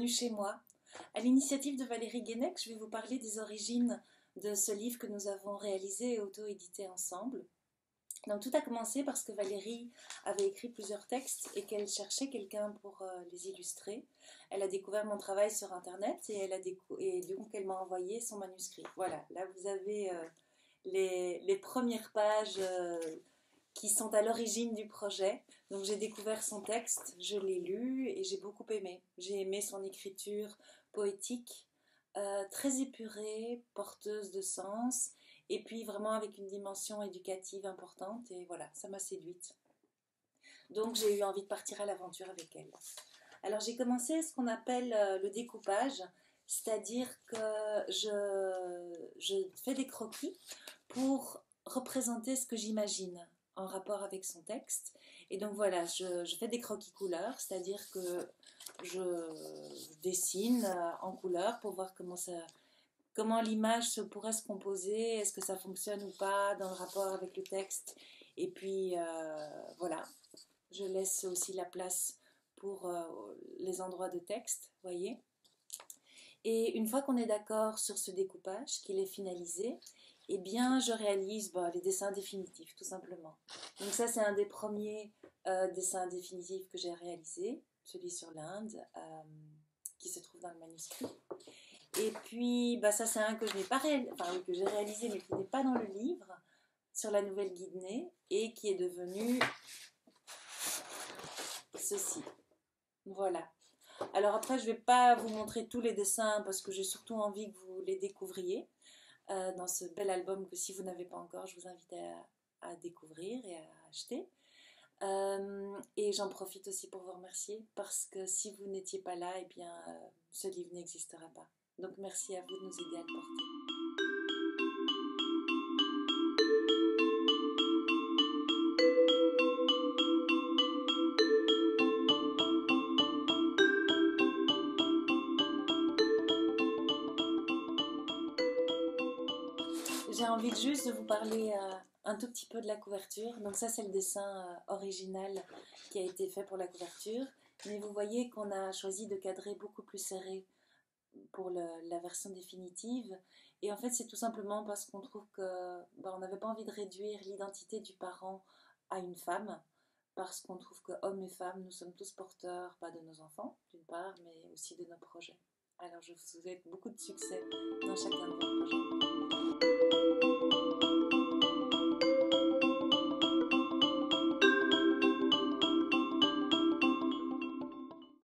chez moi. À l'initiative de Valérie Guénec, je vais vous parler des origines de ce livre que nous avons réalisé et auto-édité ensemble. Donc tout a commencé parce que Valérie avait écrit plusieurs textes et qu'elle cherchait quelqu'un pour les illustrer. Elle a découvert mon travail sur internet et donc elle m'a envoyé son manuscrit. Voilà, là vous avez les premières pages qui sont à l'origine du projet. Donc j'ai découvert son texte, je l'ai lu et j'ai beaucoup aimé. J'ai aimé son écriture poétique, très épurée, porteuse de sens, et puis vraiment avec une dimension éducative importante, et voilà, ça m'a séduite. Donc j'ai eu envie de partir à l'aventure avec elle. Alors j'ai commencé ce qu'on appelle le découpage, c'est-à-dire que je fais des croquis pour représenter ce que j'imagine en rapport avec son texte. Et donc voilà, je fais des croquis couleurs, c'est-à-dire que je dessine en couleur pour voir comment l'image pourrait se composer, est-ce que ça fonctionne ou pas dans le rapport avec le texte. Et puis voilà, je laisse aussi la place pour les endroits de texte, voyez. Et une fois qu'on est d'accord sur ce découpage, qu'il est finalisé, eh bien, je réalise les dessins définitifs, tout simplement. Donc ça, c'est un des premiers dessins définitifs que j'ai réalisé, celui sur l'Inde, qui se trouve dans le manuscrit. Et puis, ça, c'est un que je n'ai pas que j'ai réalisé, mais qui n'est pas dans le livre, sur la Nouvelle-Guinée, et qui est devenu ceci. Voilà. Alors après, je ne vais pas vous montrer tous les dessins, parce que j'ai surtout envie que vous les découvriez dans ce bel album que si vous n'avez pas encore, je vous invite à découvrir et à acheter. Et j'en profite aussi pour vous remercier, parce que si vous n'étiez pas là, eh bien, ce livre n'existera pas. Donc merci à vous de nous aider à le porter. J'ai envie juste de vous parler un tout petit peu de la couverture. Donc ça, c'est le dessin original qui a été fait pour la couverture. Mais vous voyez qu'on a choisi de cadrer beaucoup plus serré pour la version définitive. Et en fait, c'est tout simplement parce qu'on trouve que on n'avait pas envie de réduire l'identité du parent à une femme, parce qu'on trouve que hommes et femmes, nous sommes tous porteurs, pas de nos enfants, d'une part, mais aussi de nos projets. Alors, je vous souhaite beaucoup de succès dans chacun de vos